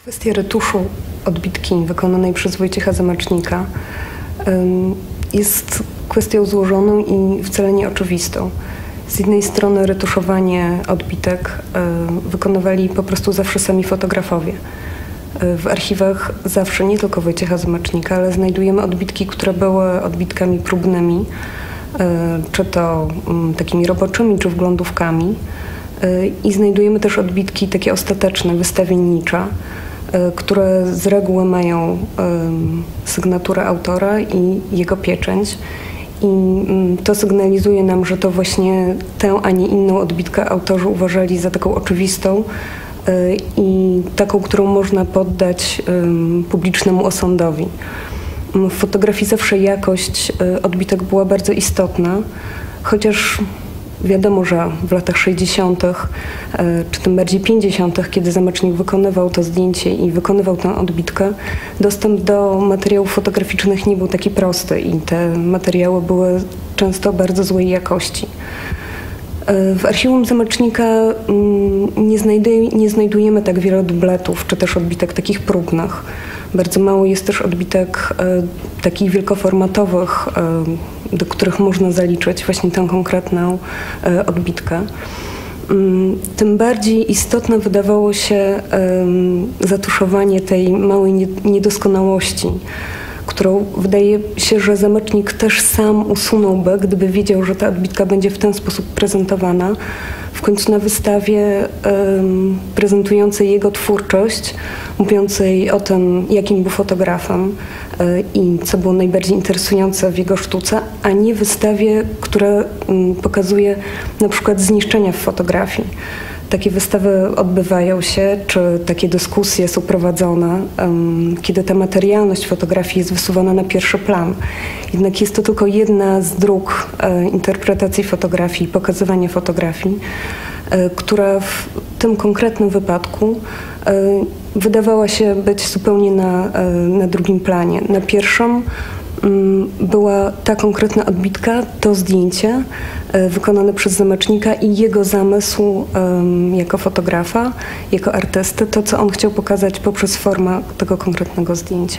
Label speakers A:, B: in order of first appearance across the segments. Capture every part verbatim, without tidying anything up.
A: Kwestia retuszu odbitki wykonanej przez Wojciecha Zamecznika jest kwestią złożoną i wcale nie oczywistą. Z jednej strony retuszowanie odbitek wykonywali po prostu zawsze sami fotografowie. W archiwach zawsze, nie tylko Wojciecha Zamecznika, ale znajdujemy odbitki, które były odbitkami próbnymi, czy to takimi roboczymi, czy wglądówkami. I znajdujemy też odbitki takie ostateczne, wystawiennicze, które z reguły mają sygnaturę autora i jego pieczęć. I to sygnalizuje nam, że to właśnie tę, a nie inną odbitkę autorzy uważali za taką oczywistą i taką, którą można poddać publicznemu osądowi. W fotografii zawsze jakość odbitek była bardzo istotna, chociaż wiadomo, że w latach sześćdziesiątych czy tym bardziej pięćdziesiątych, kiedy Zamecznik wykonywał to zdjęcie i wykonywał tę odbitkę, dostęp do materiałów fotograficznych nie był taki prosty i te materiały były często bardzo złej jakości. W archiwum Zamecznika nie, znajduje, nie znajdujemy tak wiele dubletów, czy też odbitek takich próbnych. Bardzo mało jest też odbitek takich wielkoformatowych, do których można zaliczyć właśnie tę konkretną odbitkę. Tym bardziej istotne wydawało się zatuszowanie tej małej niedoskonałości, którą wydaje się, że Zamecznik też sam usunąłby, gdyby wiedział, że ta odbitka będzie w ten sposób prezentowana. W końcu na wystawie um, prezentującej jego twórczość, mówiącej o tym, jakim był fotografem y, i co było najbardziej interesujące w jego sztuce, a nie wystawie, która um, pokazuje na przykład zniszczenia w fotografii. Takie wystawy odbywają się, czy takie dyskusje są prowadzone, um, kiedy ta materialność fotografii jest wysuwana na pierwszy plan. Jednak jest to tylko jedna z dróg e, interpretacji fotografii, pokazywania fotografii, e, która w tym konkretnym wypadku e, wydawała się być zupełnie na, e, na drugim planie. Na pierwszym była ta konkretna odbitka, to zdjęcie wykonane przez Zamecznika i jego zamysł um, jako fotografa, jako artysty, to co on chciał pokazać poprzez formę tego konkretnego zdjęcia.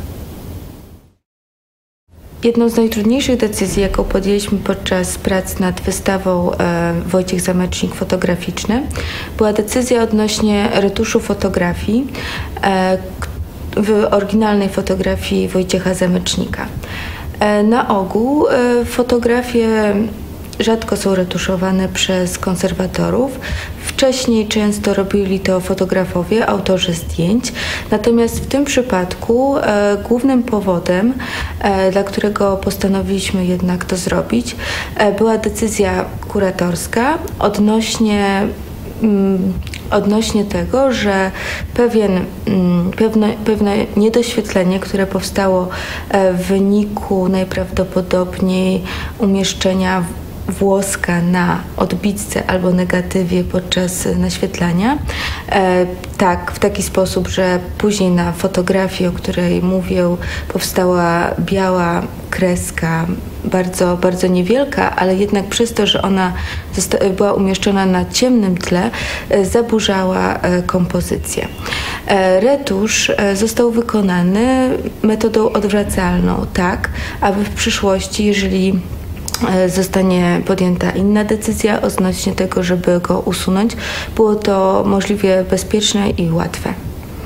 B: Jedną z najtrudniejszych decyzji, jaką podjęliśmy podczas prac nad wystawą e, Wojciech Zamecznik fotograficzny, była decyzja odnośnie retuszu fotografii, e, w oryginalnej fotografii Wojciecha Zamecznika. Na ogół fotografie rzadko są retuszowane przez konserwatorów. Wcześniej często robili to fotografowie, autorzy zdjęć. Natomiast w tym przypadku e, głównym powodem, e, dla którego postanowiliśmy jednak to zrobić, e, była decyzja kuratorska odnośnie odnośnie tego, że pewien, pewne, pewne niedoświetlenie, które powstało w wyniku najprawdopodobniej umieszczenia włoska na odbitce albo negatywie podczas naświetlania, e, tak, w taki sposób, że później na fotografii, o której mówię, powstała biała kreska, bardzo, bardzo niewielka, ale jednak przez to, że ona była umieszczona na ciemnym tle, e, zaburzała e, kompozycję. E, retusz e, został wykonany metodą odwracalną, tak, aby w przyszłości, jeżeli zostanie podjęta inna decyzja odnośnie tego, żeby go usunąć, było to możliwie bezpieczne i łatwe.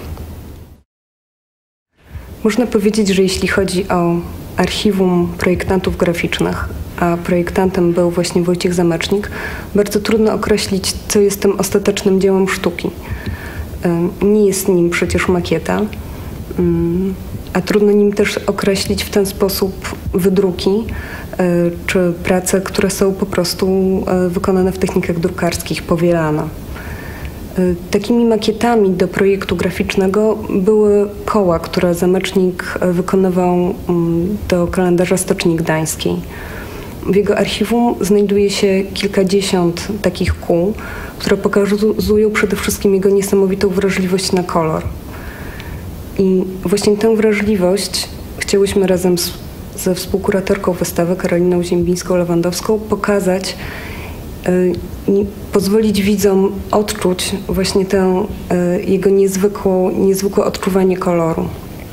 A: Można powiedzieć, że jeśli chodzi o archiwum projektantów graficznych, a projektantem był właśnie Wojciech Zamecznik, bardzo trudno określić, co jest tym ostatecznym dziełem sztuki. Nie jest nim przecież makieta, a trudno nim też określić w ten sposób wydruki, czy prace, które są po prostu wykonane w technikach drukarskich, powielane. Takimi makietami do projektu graficznego były koła, które Zamecznik wykonywał do kalendarza Stoczni Gdańskiej. W jego archiwum znajduje się kilkadziesiąt takich kół, które pokazują przede wszystkim jego niesamowitą wrażliwość na kolor. I właśnie tę wrażliwość chciałyśmy razem z ze współkuratorką wystawy Karoliną Ziembińską-Lewandowską pokazać pozwolić widzom odczuć właśnie tę jego niezwykłą, niezwykłe odczuwanie koloru.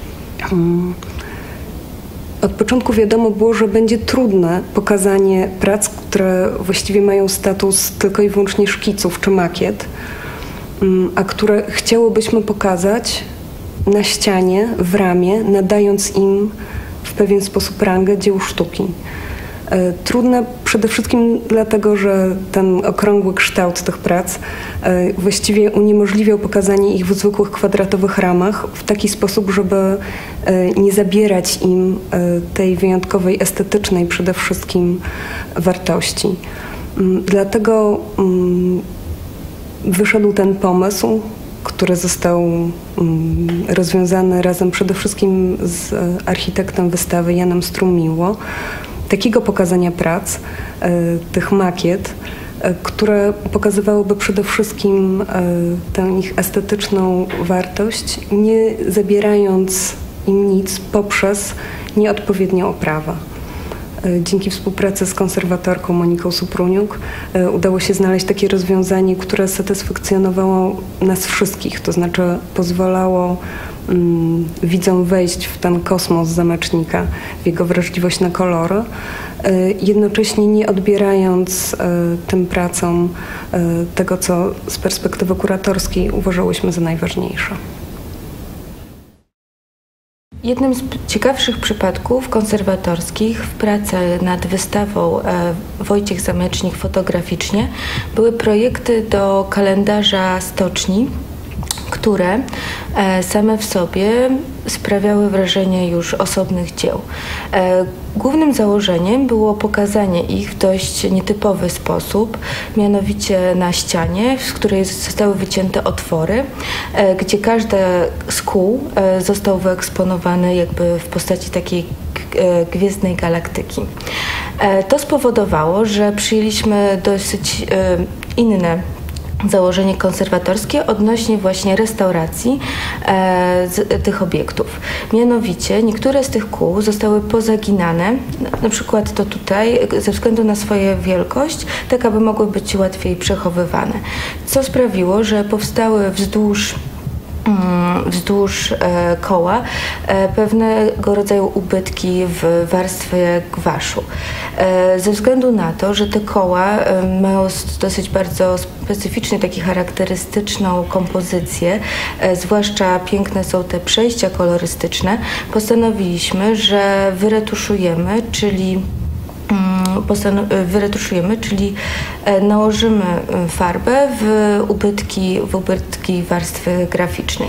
A: Od początku wiadomo było, że będzie trudne pokazanie prac, które właściwie mają status tylko i wyłącznie szkiców czy makiet, a które chciałobyśmy pokazać na ścianie, w ramie, nadając im w pewien sposób rangę dzieł sztuki. Trudne przede wszystkim dlatego, że ten okrągły kształt tych prac właściwie uniemożliwiał pokazanie ich w zwykłych kwadratowych ramach w taki sposób, żeby nie zabierać im tej wyjątkowej, estetycznej przede wszystkim wartości. Dlatego wyszedł ten pomysł, który został rozwiązany razem przede wszystkim z architektem wystawy Janem Strumiło, takiego pokazania prac, tych makiet, które pokazywałyby przede wszystkim tę ich estetyczną wartość, nie zabierając im nic poprzez nieodpowiednią oprawę. Dzięki współpracy z konserwatorką Moniką Supruniuk udało się znaleźć takie rozwiązanie, które satysfakcjonowało nas wszystkich, to znaczy pozwalało um, widzom wejść w ten kosmos zamecznika, w jego wrażliwość na kolory, jednocześnie nie odbierając tym pracom tego, co z perspektywy kuratorskiej uważałyśmy za najważniejsze.
B: Jednym z ciekawszych przypadków konserwatorskich w pracy nad wystawą Wojciech Zamecznik fotograficznie były projekty do kalendarza stoczni, które same w sobie sprawiały wrażenie już osobnych dzieł. Głównym założeniem było pokazanie ich w dość nietypowy sposób, mianowicie na ścianie, z której zostały wycięte otwory, gdzie każdy z kół został wyeksponowany jakby w postaci takiej gwiezdnej galaktyki. To spowodowało, że przyjęliśmy dosyć inne założenie konserwatorskie odnośnie właśnie restauracji e, z, tych obiektów. Mianowicie niektóre z tych kół zostały pozaginane, na przykład to tutaj, ze względu na swoją wielkość, tak aby mogły być łatwiej przechowywane. Co sprawiło, że powstały wzdłuż wzdłuż e, koła e, pewnego rodzaju ubytki w warstwie gwaszu. E, ze względu na to, że te koła e, mają dosyć bardzo specyficzną, taki charakterystyczną kompozycję, e, zwłaszcza piękne są te przejścia kolorystyczne, postanowiliśmy, że wyretuszujemy, czyli wyretuszujemy, czyli nałożymy farbę w ubytki, w ubytki warstwy graficznej.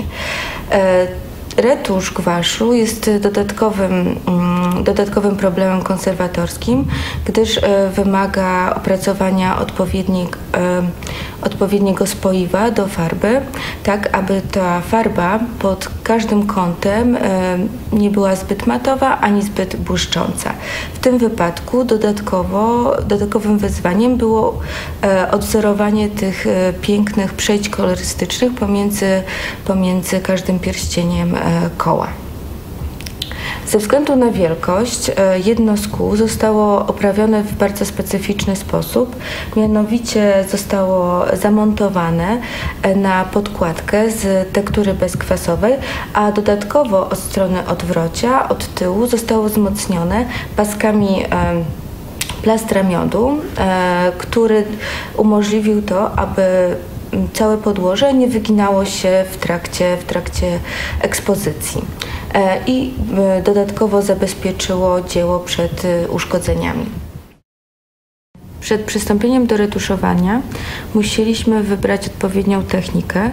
B: Retusz gwaszu jest dodatkowym, dodatkowym problemem konserwatorskim, gdyż wymaga opracowania odpowiednik, odpowiedniego spoiwa do farby, tak aby ta farba pod każdym kątem nie była zbyt matowa ani zbyt błyszcząca. W tym wypadku dodatkowo, dodatkowym wyzwaniem było odwzorowanie tych pięknych przejść kolorystycznych pomiędzy, pomiędzy każdym pierścieniem koła. Ze względu na wielkość jedno z kół zostało oprawione w bardzo specyficzny sposób, mianowicie zostało zamontowane na podkładkę z tektury bezkwasowej, a dodatkowo od strony odwrocia, od tyłu zostało wzmocnione paskami plastra miodu, który umożliwił to, aby całe podłoże nie wyginało się w trakcie, w trakcie ekspozycji i dodatkowo zabezpieczyło dzieło przed uszkodzeniami. Przed przystąpieniem do retuszowania musieliśmy wybrać odpowiednią technikę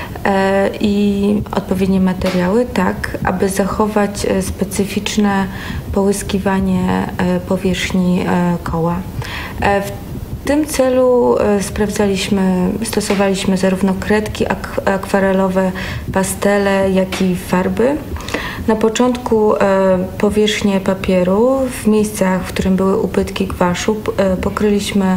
B: i odpowiednie materiały, tak aby zachować specyficzne połyskiwanie powierzchni koła. W tym celu sprawdzaliśmy, stosowaliśmy zarówno kredki akwarelowe, pastele, jak i farby. Na początku powierzchnię papieru w miejscach, w którym były ubytki gwaszu, pokryliśmy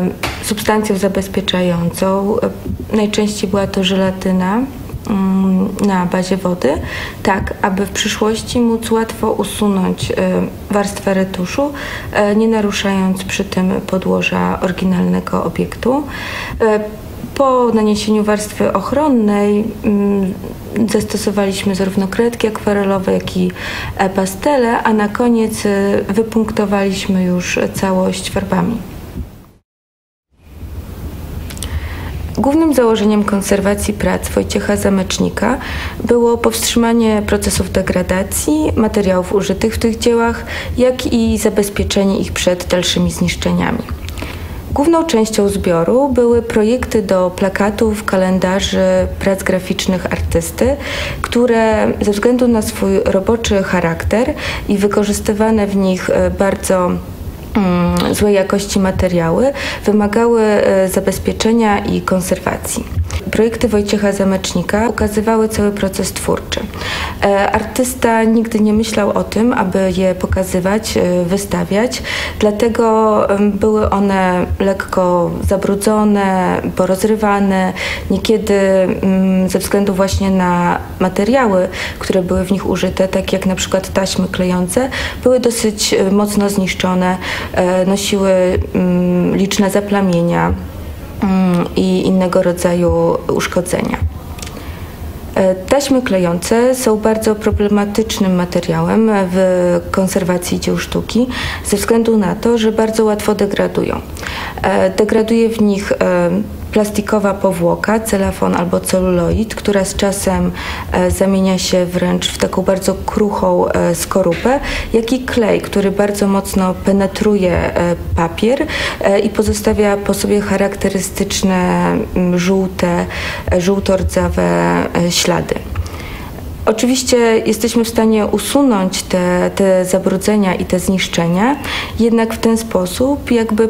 B: substancją zabezpieczającą. Najczęściej była to żelatyna na bazie wody, tak aby w przyszłości móc łatwo usunąć warstwę retuszu, nie naruszając przy tym podłoża oryginalnego obiektu. Po naniesieniu warstwy ochronnej zastosowaliśmy zarówno kredki akwarelowe, jak i pastele, a na koniec wypunktowaliśmy już całość farbami. Głównym założeniem konserwacji prac Wojciecha Zamecznika było powstrzymanie procesów degradacji materiałów użytych w tych dziełach, jak i zabezpieczenie ich przed dalszymi zniszczeniami. Główną częścią zbioru były projekty do plakatów, kalendarzy, prac graficznych artysty, które ze względu na swój roboczy charakter i wykorzystywane w nich bardzo złej jakości materiały wymagały zabezpieczenia i konserwacji. Projekty Wojciecha Zamecznika ukazywały cały proces twórczy. Artysta nigdy nie myślał o tym, aby je pokazywać, wystawiać, dlatego były one lekko zabrudzone, porozrywane, niekiedy ze względu właśnie na materiały, które były w nich użyte, tak jak na przykład taśmy klejące, były dosyć mocno zniszczone, nosiły liczne zaplamienia i innego rodzaju uszkodzenia. Taśmy klejące są bardzo problematycznym materiałem w konserwacji dzieł sztuki ze względu na to, że bardzo łatwo degradują. Degraduje w nich plastikowa powłoka, celofan albo celuloid, która z czasem zamienia się wręcz w taką bardzo kruchą skorupę, jak i klej, który bardzo mocno penetruje papier i pozostawia po sobie charakterystyczne żółte, żółto-rdzawe ślady. Oczywiście jesteśmy w stanie usunąć te, te zabrudzenia i te zniszczenia, jednak w ten sposób jakby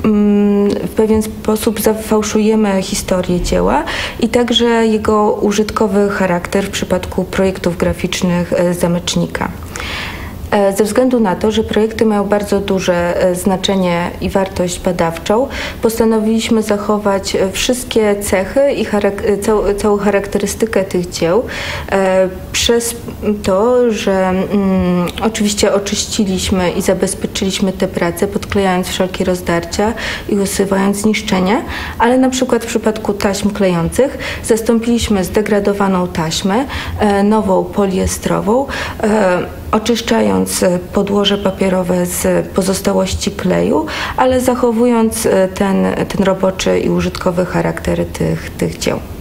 B: w pewien sposób zafałszujemy historię dzieła i także jego użytkowy charakter w przypadku projektów graficznych Zamecznika. Ze względu na to, że projekty mają bardzo duże znaczenie i wartość badawczą, postanowiliśmy zachować wszystkie cechy i całą, całą charakterystykę tych dzieł przez to, że mm, oczywiście oczyściliśmy i zabezpieczyliśmy te prace, podklejając wszelkie rozdarcia i usuwając zniszczenia, ale na przykład w przypadku taśm klejących zastąpiliśmy zdegradowaną taśmę nową poliestrową, oczyszczając podłoże papierowe z pozostałości kleju, ale zachowując ten, ten roboczy i użytkowy charakter tych, tych dzieł.